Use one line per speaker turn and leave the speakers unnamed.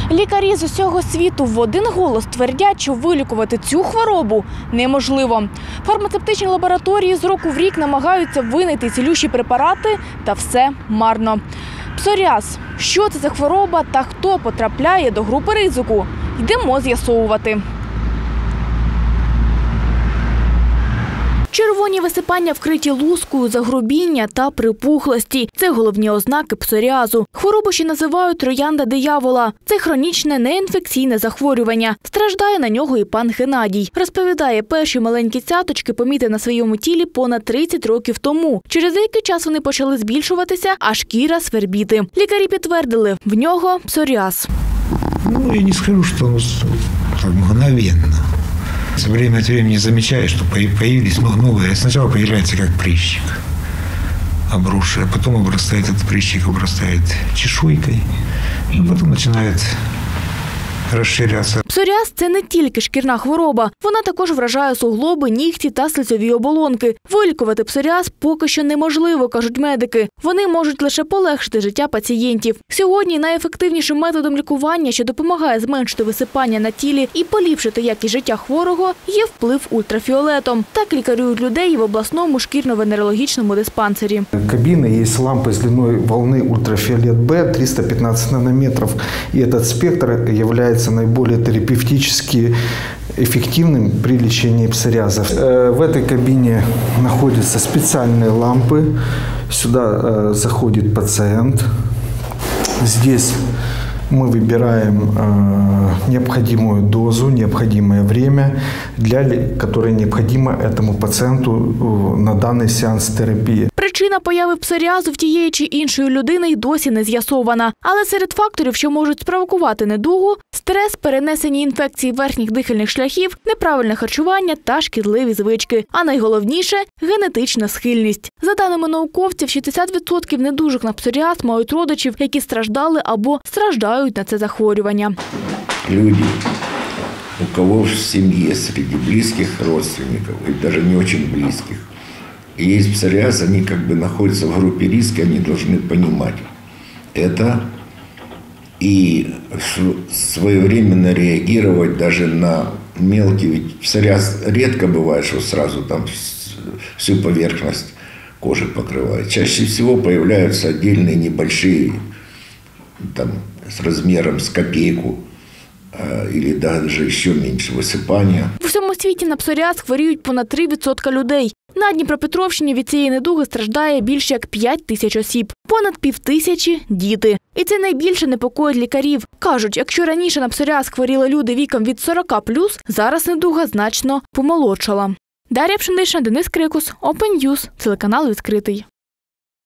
Лікарі з усього світу в один голос твердять, що вилікувати цю хворобу неможливо. Фармацевтичні лабораторії з року в рік намагаються винайти цілющі препарати, та все марно. Псоріаз – що це за хвороба та хто потрапляє до групи ризику? Йдемо з'ясовувати. Червоні висипання вкриті лускою, загрубіння та припухлості – це головні ознаки псоріазу. Хворобу ще називають троянда диявола. Це хронічне неінфекційне захворювання. Страждає на нього і пан Геннадій. Розповідає, перші маленькі цяточки помітив на своєму тілі понад 30 років тому. Через деякий час вони почали збільшуватися, а шкіра свербіти. Лікарі підтвердили – в нього псоріаз.
Я не скажу, що так мгновенно. Время от времени замечаешь, что появились новые. Сначала появляется как прыщик, обросший, а потом этот прыщик обрастает чешуйкой, и потом начинает розширятися.
Псоріаз – це не тільки шкірна хвороба. Вона також вражає суглоби, нігті та слизові оболонки. Вилікувати псоріаз поки що неможливо, кажуть медики. Вони можуть лише полегшити життя пацієнтів. Сьогодні найефективнішим методом лікування, що допомагає зменшити висипання на тілі і поліпшити якість життя хворого, є вплив ультрафіолетом. Так лікарюють людей в обласному шкірно-венерологічному диспансері.
Кабины есть лампы с длиной волны ультрафиолет Б 315 нанометров. И этот спектр является наиболее терапевтически эффективным при лечении псориаза. В этой кабине находятся специальные лампы. Сюда заходит пациент. Здесь мы выбираем необходимую дозу, необходимое время, которое необходимо этому пациенту на данный сеанс терапии.
Причина появи псоріазу в тієї чи іншої людини й досі не з'ясована. Але серед факторів, що можуть спровокувати недугу – стрес, перенесені інфекції верхніх дихальних шляхів, неправильне харчування та шкідливі звички. А найголовніше – генетична схильність. За даними науковців, 60% недужих на псоріаз мають родичів, які страждали або страждають на це захворювання.
Люди, у кого в семье среди близких родственников, и даже не очень близких, и есть псориаз, они как бы находятся в группе риска, они должны понимать это и своевременно реагировать даже на мелкие. Ведь псориаз редко бывает, что сразу там всю поверхность кожи покрывает. Чаще всего появляются отдельные небольшие, там, с размером с копейку, или даже ще менше висипання.
В усьому світі на псоріаз хворіють понад 3% людей. На Дніпропетровщині від цієї недуги страждає більше як 5 тисяч осіб. Понад 5000 – діти. І це найбільше непокоїть лікарів. Кажуть, якщо раніше на псоріаз хворіли люди віком від 40+, зараз недуга значно помолодшала. Дар'я Пшенична, Денис Крикус, Open News, телеканал «Відкритий».